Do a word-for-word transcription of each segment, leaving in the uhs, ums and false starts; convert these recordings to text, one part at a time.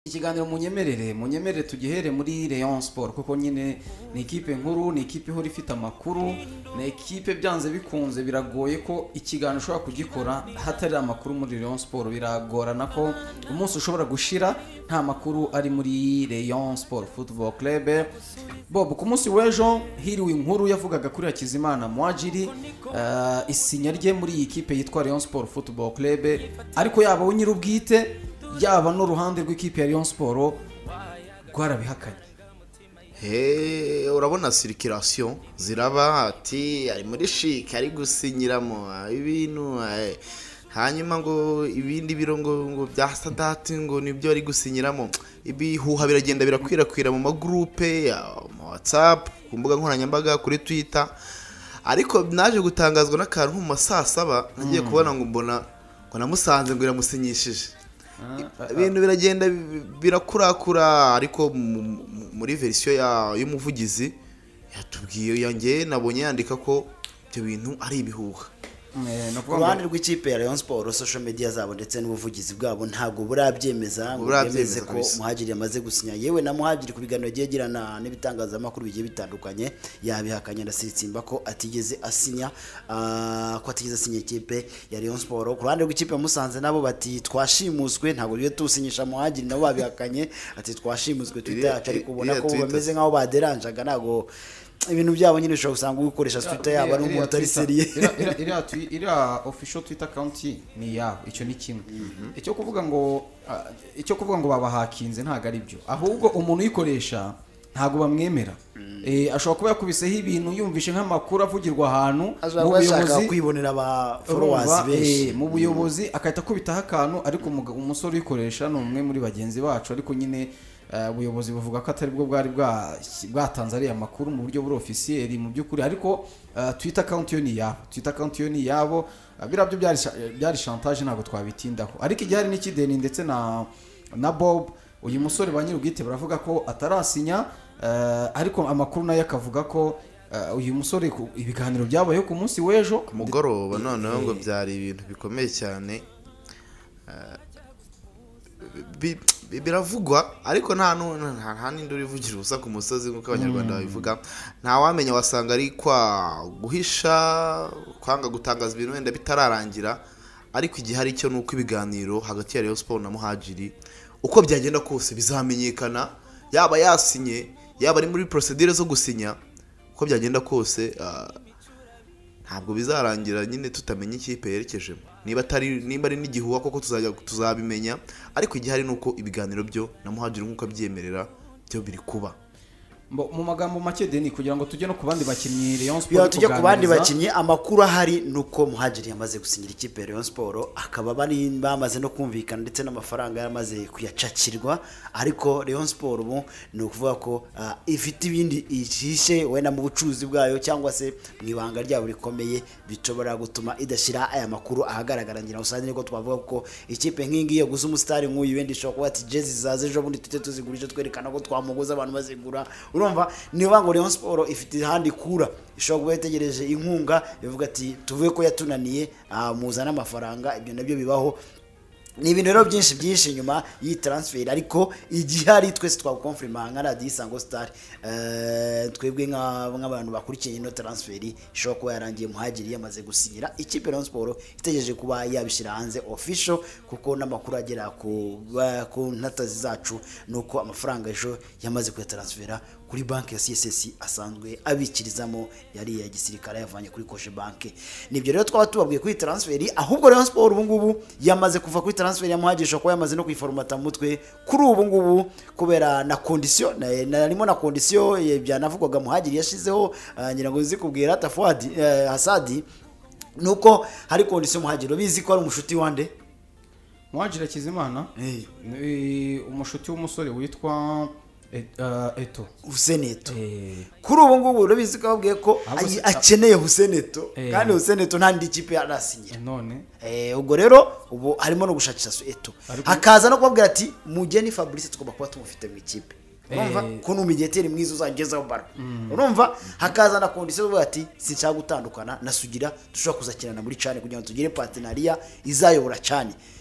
ikiganiro munyemerere munyemerere tugihere muri Rayon Sport kuko nyine ni ikipe nkuru, ni ikipe ihora ifite amakuru, ni ikipe byanze bikunze biragoye ko ikiganiro ushobora kugikora hatari amakuru muri Rayon Sport. Biragorana ko umunsi ushobora gushira nta makuru ari muri Rayon Sport Football Club. Bob, ku munsi w'ejo hiriwe inkuru yavugaga kuri Hakizimana muhadjiri uh, isinya rye muri iyi kipe yitwa Rayon Sport Football Club, ariko yaba we nyir'ubwite yaba no ruhande rw'ikipe ya Rayon Sport rwarabihakanye. He, urabona circulation ziraba ati ari muri shike ari gusinyiramo ibintu, hanyuma ngo ibindi birongo ngo bya Sadati ngo nibyo ari gusinyiramo. Ibihuha biragenda birakwirakwira mu magroupe ya WhatsApp, ku mbuga nkoranyambaga, kuri Twitter. Ariko naje gutangazwa n'akantu mu masaa saba nagiye kubona ngo mbona ngo namusanze ngo iramusinyishije. Ibintu biragenda birakurakura, ariko muri version ya y'umuvugizi yatubwiye yanjye nabonye yandika ko ibyo bintu ari ibihuha. Kuruhande rw'ikipe ya Rayon Sport social media zabo ndetse n'ubuvugizi bwabo ntabwo burabyemeza ngo bemeze ko muhadjiri yamaze gusinya. Yewe na muhadjiri ku biganiro byegirana n'ibitangazamakuru bigiye bitandukanye yabihakanye ndasitsimba ko atigeze asinya uh, ko atigeze asinya ikipe ya Rayon Sport. Kuruhande rw'ikipe Musanze nabo bati twashimuswe, ntabwo biye tusinyisha muhadjiri nabo babihakanye ati twashimuswe Twitter yacu, ariko ubona ko bameze nkaho baderanjaga, ntago ibintu byabo nyine ushobora gusanga ukoresha Twitter yabo ari umuntu ari seriye. ira ira official Twitter account ni yabo, icyo ni kimwe. Icyo kuvuga ngo icyo kuvuga ngo babahakinze ntago ari byo, ahubwo umuntu uyikoresha ntago bamwemera. Eh, ashobora kuba yakubiseho ibintu yumvishe nk'amakuru avugirwa ahantu mu buyobozi kwibonera aba followers benshi mu buyobozi akahita kubitaho akantu, ariko umusore uyikoresha no umwe muri bagenzi bacu, ariko nyine ubuyobozi buvuga ko atari bwo bwari bwatanze ari amakuru mu buryo buri officiel mu byukuri. Ariko Twitter account yo ni yabo, Twitter account yo ni yabo, birabyo byari byari chantage ntago twabitindaho. Ariko igihari n'ikideni ndetse na na Bob, uyu musore ba nyir'ubwite baravuga ko atarasinya, ariko amakuru nayo akavuga ko uyu musore ibiganiro byabayeho ku munsi w'ejo ku mugoroba, noneho ngo byari ibintu bikomeye cyane. Biravugwa ariko nta nta n'induri ivugira ubusa ku musozi nk'uko abanyarwanda babivuga. Nta wamenya, wasanga ari kwa guhisha, kwanga gutangaza ibintu wenda bitararangira. Ariko igihe hari cyo nuko ibiganiro hagati ya Rayon Sport na muhadjiri uko byagenda kose bizamenyekana, yaba yasinye yaba ari muri procedure zo gusinya, uko byagenda kose ntabwo bizarangira nyine tutamenye ikipe yerekejemo. Niba atari niba ari n'igihuha koko tuzajya tuzabimenya, ariko igihe hari nuko ibiganiro byo na muhadjiri nk'uko abyemerera byo biri kuba. Mu magambo make deni kugira ngo tujye no kubandi bakinnyi Rayon Sport, yo tujye kubandi bakinnyi, amakuru ahari nuko muhadjiri yamaze gusinyira ikipe Rayon Sport, akaba bari bamaze no kumvikana ndetse n'amafaranga yamaze kuyacakirwa. Ariko Rayon Sport ubu ni ukuvuga ko uh, ifite ibindi icishe wenda mu bucuruzi bwayo cyangwa se mwibanga ryabo rikomeye bicobora gutuma idashira aya makuru ahagaragara. Ngira usanye niko twavuga ko ikipe nk'ingi yo guza umustar nk'uyu wenda ishobora kuba ati jezi zaze ejo bundi tute tuzigurije twerekana ko twamuguza abantu bazigura. Urumva niba ngo Rayon Sport ifite handi kura ishobora kuba yategereje inkunga bivuga ati tuvuye ko yatunaniye uh, muzana amafaranga. Ibyo nabyo bibaho, ni ibintu rero byinshi byinshi nyuma yi transfer. Ariko igihari twese twakonfirma nka Radio Isango Star, eh twebwe nk'abantu bakurikiye ino transfer ishobora kuba yarangiye muhadjiri yamaze gusinyira ikipe Rayon Sport, itegereje kuba yabishira hanze official, kuko n'amakuru agera ku ku ntatazi zacu nuko amafaranga ejo yamaze kuyatransfera kuri banki ya C S S asanzwe abikirizamo yari ya gisirikare yavanye kuri Koje banki. Nibyo rero twaba tubabwiye kuri transfer, ahubwo Rayon Sport ubu ngubu yamaze kuva kuri transfer ya muhadjiri ko yamaze no kwiformata mutwe kuri ubu ngubu kubera na condition narimo na condition byanavugwaga muhadjiri yashizeho. Uh, ngira ngo zikubwira Tafuadi uh, Hasadi nuko hari condition muhadjiri bizi ko ari umushuti wande muhadjiri Hakizimana, eh umushuti w'umusore witwa Eto Huseneto. Kuri ubu ngubu urabizi ko babwiye ko akeneye Huseneto, kandi Huseneto nta ndi kipe yarasinyira none. Eh ubwo rero ubu harimo no gushakisha Eto, hakaza no kubabwira ati mugeni Fabrice tugomba kuba tumufite mu ikipe. Urumva ko n'umediateri mwiza uzagezaho baro. Urumva hakaza na condition zo ati sinshaka gutandukana na Sugira, dushobora kuzakirana muri cyane kugira ngo tugire partenariat izayobora cyane.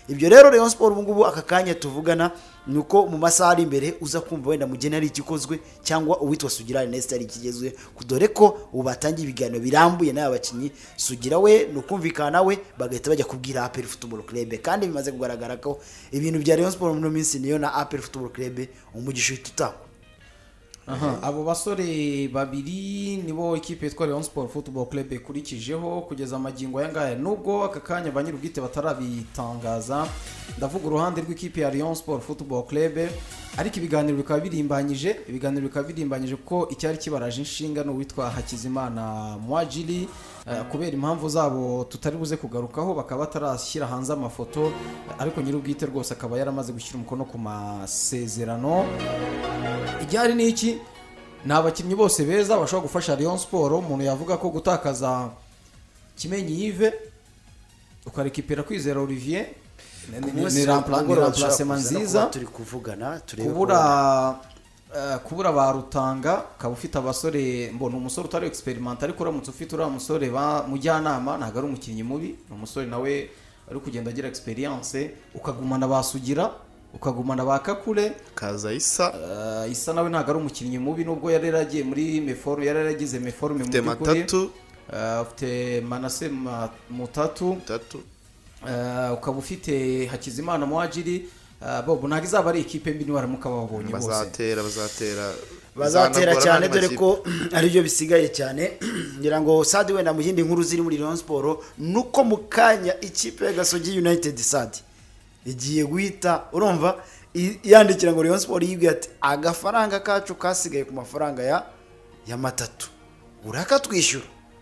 ibyo rero Rayon Sport ubu ngubu aka kanya tuvugana nuko mu masaha ari imbere uza kumva wenda mugeni ari ikikozwe cyangwa uwitwa Sugira Ernest ari ikigezwe dore ko ubu batangiye ibiganiro birambuye n'aba bakinyi Sugira we nukumvikana nawe bagahita bajya kubwira A P R Football Club kandi bimaze kugaragara ko ibintu bya Rayon Sport mu minsi niyo na A P R Football Club umugisha tutako. Aha, abo basore babiri nibo ikipe yitwa Rayon Sport Football Club ikurikijeho kugeza amagingo aya ngaya nubwo aka kanya banyirubwite batarabitangaza. Ndavuga uruhande rw'ikipe ya Rayon Sport Football Club ariko ibiganiro bikaba birimbanyije ibiganiro bikaba birimbanyije ko icyari kibaraje inshinga no witwa Hakizimana muhadjiri uh, kubera impamvu zabo tutari buze kugarukaho bakaba batarashyira hanze amafoto ariko nyirubwite rwose akaba yaramaze gushyira umukono ku masezerano. Ibyari ni iki ni abakinnyi bose beza bashobora gufasha Rayon Sport. Umuntu yavuga ko gutakaza Kimenyi Yves ukarekipera Kwizera Olivier ni remplacement nziza turi kuvugana kubura uh, kubura barutanga kaba ufite abasore mbona umusore utari experiment ariko uramutse ufite ura musore ba mujyanama ntago ari umukinnyi mubi umusore nawe ari kugenda agira experience ukagumana basugira ukagumana bakakure kaza isa uh, isa nawe ntago ari umukinnyi mubi nubwo yari yaragiye muri meforme yari yaragize meforme mu by'ukuri ufite uh, Manase mutatu mutatu Uh, ukaba ufite Hakizimana muhadjiri uh, bobo ntago izaba ari ikipe mbi niwaramuka babonye bose bazatera bazatera bazatera cyane dore ko ari byo bisigaye cyane ngira ngo Sadi wenda mu yindi nkuru ziri muri Rayon Sport nuko mukanya ikipe ya Gasogi United Sadi igiye guhita urumva yandikira ngo Rayon Sport yibwiye ati agafaranga kacu kasigaye ku mafaranga ya ya matatu urakatwishyura.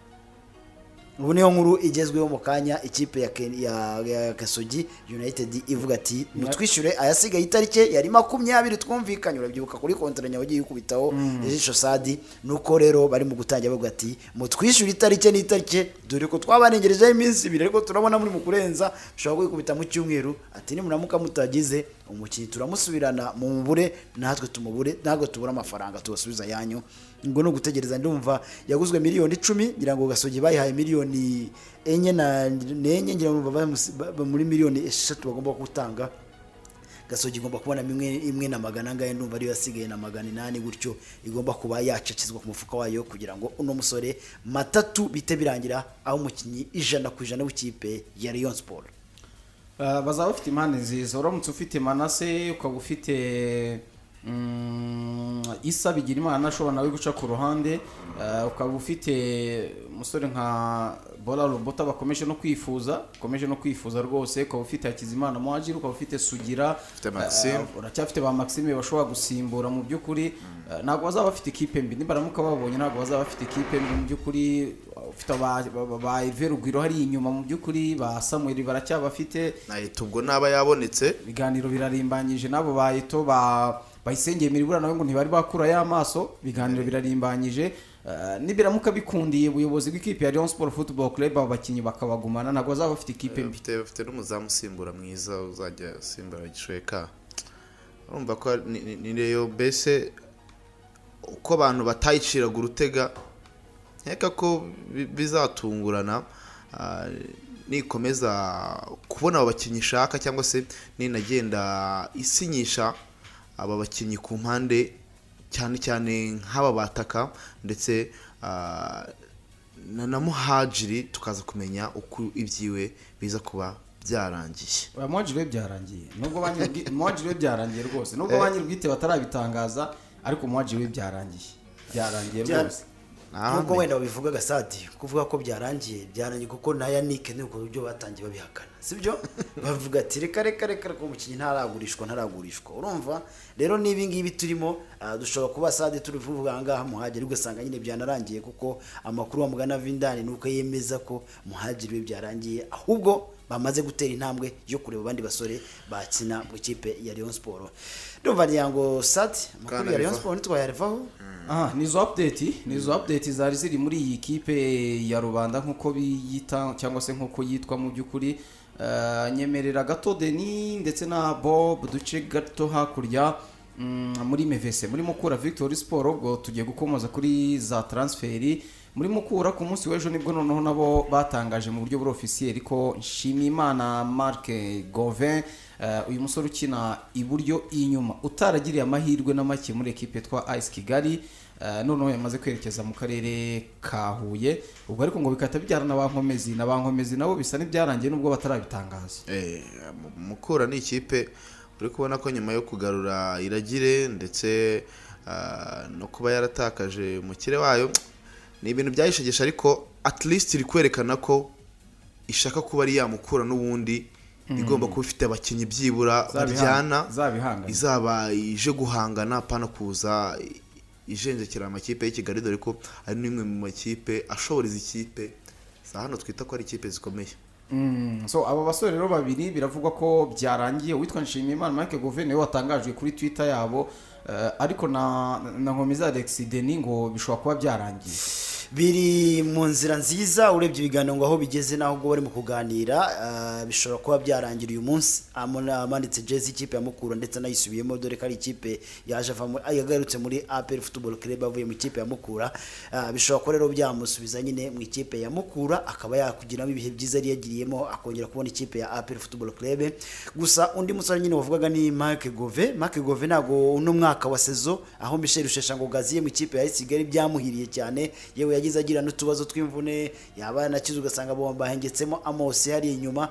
Ubu niyo nkuru igezweho mu kanya ikipe ya ya, ya Gasogi United ivuga ati mutwishyure ayasigaye itarike yari makumyabiri twumvikanye urabyibuka kuri kontranya wagiye ukubitaho ijisho Sadi nuko rero bari mu gutangira bavuga ati mutwishyure itarike n'itarike dore ko twabarengereje iminsi ibiri ariko turabona muri mu kurenza ushobora kwikubita mu cyumweru ati ni munamuka mutagize umukinnyi turamusubirana mu mubure natwe tumubure ntabwo tubura amafaranga tubasubiza yanyu ngo no gutegereza ndumva yaguzwe miliyoni icumi ngira ngo Gasogi bayihaye miliyoni enye na nenye ngira ngo bava muri miliyoni eshatu bagomba gutanga Gasogi igomba kubona imwe imwe na magana ngaye ndumva ari yasigaye na magana inani gutyo igomba kuba yacacizwa ku mufuka wayo kugira ngo uno musore matatu bite birangira aho umukinnyi ijana ku ijana w'ikipe ya Rayon Sport. Uh, bazaba bafite impande nziza uramutse ufite Manase ukaba ufite mm, Isa bigira imana ashobora nawe guca ku ruhande uh, ukaba ufite umusore nka Bola Robota bakomeje no kwifuza bakomeje no kwifuza rwose ukaba ufite Hakizimana muhadjiri ukaba ufite Sugira uh, uracyafite ba Maxime bashobora gusimbura mu by'ukuri uh, ntabwo bazaba bafite ikipe mbi nibaramuka babonye ntabwo bazaba bafite ikipe mbi mu by'ukuri ufite ba Everugwiro hari inyuma mu by'ukuri ba Samuel baracyabafite nahita ubwo naba yabonetse biganiro birarimbanyije nabo bayito ba bayisengeye miribura nawe ngo ntibari bakura y'amaso biganiro birarimbanyije uh, nibiramuka bikundiye ubuyobozi bw'ikipe ya Rayon Sport Football Club abakinyi bakabagumana ntabwo bazaba bafite ikipe mbi bafite bafite n'umuzamu simbura mwiza uzajya simbura gishweka urumva ko ni Rayon bese uko abantu batayiciraga urutega nkeka ko bizatungurana uh, nikomeza kubona abo bakinyi shaka cyangwa se ninagenda isinyisha aba bakinyi ku mpande cyane cyane nk'aba bataka ndetse uh, na, na muhadjiri tukaza kumenya uko ibyiwe biza kuba byarangiye. Oya muhadjiri byarangiye nubwo banyirwi muhadjiri byarangiye rwose nubwo banyirwite batarabitangaza ariko muhadjiri byarangiye byarangiye rwose. Nubwo wenda bivuga Gasadi kuvuga ko byarangiye byarangiye kuko na Yannick nuko byo batangiye babihakana sibyo bavuga ati reka reka reka ko umukinnyi ntaragurishwa ntaragurishwa urumva rero nibi ngibi turimo uh, dushobora kuba Sadi turivuga ngaha muhadjiri ugasanga nyine byanarangiye kuko amakuru wa mugana Vindani nuko yemeza ko muhadjiri byarangiye ahubwo bamaze gutera intambwe yo kureba abandi basore bakina mu kipe ya Rayon Sport. Ndumva nyango Sadi amakuru ya Rayon Sport ntitwayarevaho. Aha nizo update nizo update zari ziri muri iyi kipe ya Rubanda nkuko biyita cyangwa se nkuko yitwa mu by'ukuri uh, nyemerera gato Deni ndetse na Bob duce gato hakurya mm, muri Mevese muri Mukura Victory Sport ubwo tugiye gukomoza kuri za transferi muri Mukura ku munsi w'ejo nibwo noneho nabo batangaje mu buryo buri officiel ko Nshimiyimana Marc Gauvin uh, uyu musore ukina iburyo inyuma utaragiriye amahirwe na make muri equipe twa Ice Kigali uh, noneho yamaze kwerekeza mu karere ka Huye ubwo ariko ngo bikata byarana bankomezi na bankomezi nabo bisa n'ibyarangiye nubwo batarabitangaza. Eh Mukura ni ikipe uri kubona ko nyuma yo kugarura Iragire ndetse uh, no kuba yaratakaje umukire wayo ni ibintu byayishegesha ariko at least iri kwerekana ko ishaka kuba ari yamukura n'ubundi mm. igomba kuba ifite abakinyi byibura baryana izaba ije guhangana pana kuza ijenjekera amakipe y'Ikigali dore ko ari nimwe mu makipe ashobora izi kipe sa hano twita ko ari ikipe zikomeye. Mm. So abo basore rero babiri biravugwa ko byarangiye witwa Nshimiyimana Marc Gauvin we watangajwe kuri Twitter yabo uh, ariko na na Nkomeza Alex Denis ngo bishobora kuba byarangiye biri mu nzira nziza urebye ibiganiro ngo aho bigeze naho ubwo bari mu kuganira uh, bishobora kuba byarangira uyu munsi amanitse jezi ikipe ya Mukura ndetse nayisubiyemo dore ko ari ikipe yaje avamo yagarutse muri A P R Football Club avuye mu ikipe ya Mukura uh, bishobora ko rero byamusubiza nyine mu ikipe ya Mukura akaba yakugiramo ibihe byiza ari yagiriyemo akongera kubona ikipe ya A P R Football Club gusa undi musore nyine wavugaga ni Marc Gauvin Marc Gauvin nago uno mwaka wa saison aho Michel Rushesha ngo gaziye mu ikipe ya Kigali byamuhiriye cyane yewe yagize agira n'utubazo tw'imvune yaba nakize ugasanga bomba hengetsemo Amos hari inyuma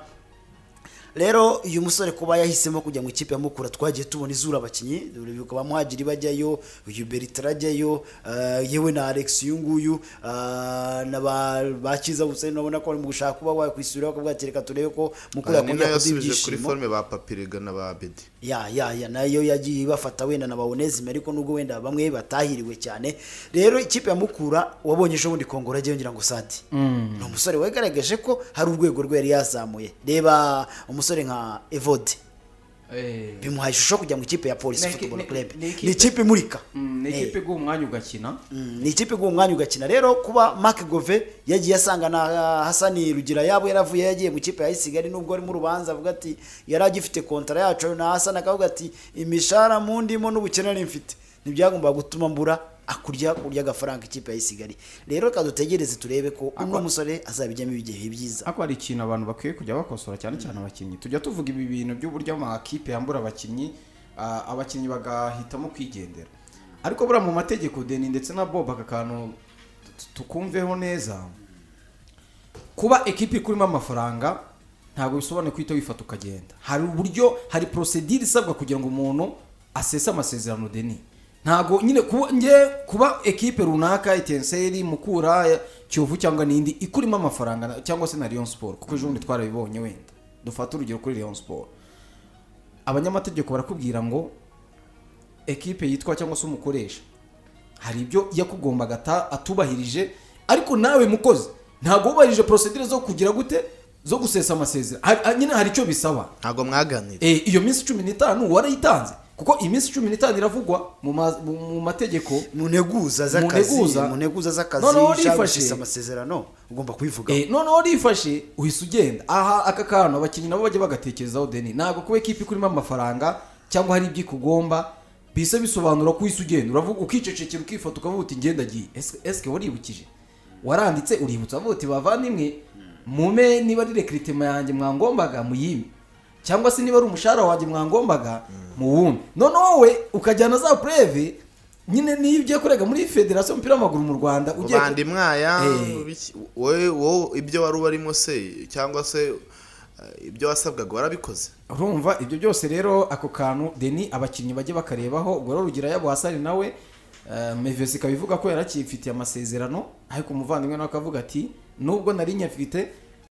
rero uyu musore kuba yahisemo kujya mu ikipe ya Mukura twagiye tubona izura abakinyi bikaba muhadjiri bajyayo uyu Bertrand ajyayo uh, yewe na Alex yunguyu uh, na bakiza Hussein nabona ko ari mu gushaka kuba wakwisubira bakabwatereka turebe ko Mukura yakongera kudibisha kuri forme ba Papirega na ba Bedi ya ya ya nayo yagiye bafata wenda na Baonezime ariko nubwo wenda bamwe batahiriwe cyane rero ikipe ya Mukura wabonye ejo bundi Kongora agiye ngira ngo Sadi mm. no musore wagaragaje ko hari urwego rwe yari yazamuye reba umusore nka Evode eh bimuhaye ishusho kujya mu ikipe ya Police Football Club ni ikipe murika ni ikipe go umwanya ugakina ni ikipe go umwanya ugakina rero kuba Marc Gauvin yagiye asanga na Hasani Rugira yabo yaravuye yagiye mu ikipe ya Kigali nubwo ari mu rubanza avuga ati yaragifite kontra yacu na Hasani akavuga ati imishara mu ndimo n'ubukenere mfite ntibyagomba gutuma mbura akurya kurya gafaranga ikipe ya Kigali rero kadutegereze turebe ko uno musore azabijyamo ibigihe byiza ako ari ikintu abantu bakwiye kujya bakosora cyane cyane abakinyi tujya tuvuga ibi bintu by'uburyo amakipe yambura abakinyi uh, abakinyi bagahitamo kwigendera ariko bura mu mategeko Deni ndetse na Bob akakantu tukumveho neza kuba ekipe kurimo amafaranga ntabwo bisobanuye kwita wifata ukagenda hari uburyo hari procedure isabwa kugira ngo umuntu asese amasezerano Deni ntago nyine kuba nge kuba equipe runaka Etenseri Mukura Kiyovu cyangwa nindi ikurimo amafaranga cyangwa se na Rayon Sport kuko ejo ndi twarabibonye wenda dufata urugero kuri Rayon Sport abanyamategeko barakubwira ngo equipe yitwa cyangwa se umukoresha hari ibyo yakugomba gata atubahirije ariko nawe mukozi ntago ubahirije procedure zo kugira gute zo gusesa amasezerano nyine hari icyo bisaba ntago mwaganira eh iyo minsi cumi n'itanu warayitanze kuko iminsi cumi n'itanu iravugwa mu mategeko mu nteguza z'akazi mu nteguza z'akazi cyangwa amasezerano ugomba kubivuga eh none uri ifashe uhise ugenda aha aka kantu abakinyi nabo bajye bagatekerezaho Deni nago kuba equipe kurimo amafaranga cyangwa hari ibyikugomba bise bisobanura ko uhise ugenda uravuga ukicecekera ukifata ukavuga uti ngenda giye eske waribukije waranditse uributsa avuga uti bavandimwe mume niba ari recruitment yanjye mwangombaga muyime cyangwa se niba ari umushahara waje mwangombaga mu wundi none wowe ukajyana za preve nyine nibyo kurega muri Federation y'umupira w'amaguru mu Rwanda ugiye bandi mwaya wowe wowe ibyo wari barimo se cyangwa se ibyo wasabwaga warabikoze urumva ibyo byose rero ako kantu Deni abakinyi bajye bakarebaho ubwo rero rugira yabo Hasani nawe Mevesi kabivuga ko yarakifitiye amasezerano ariko umuvandimwe nawe akavuga ati nubwo nari nyafite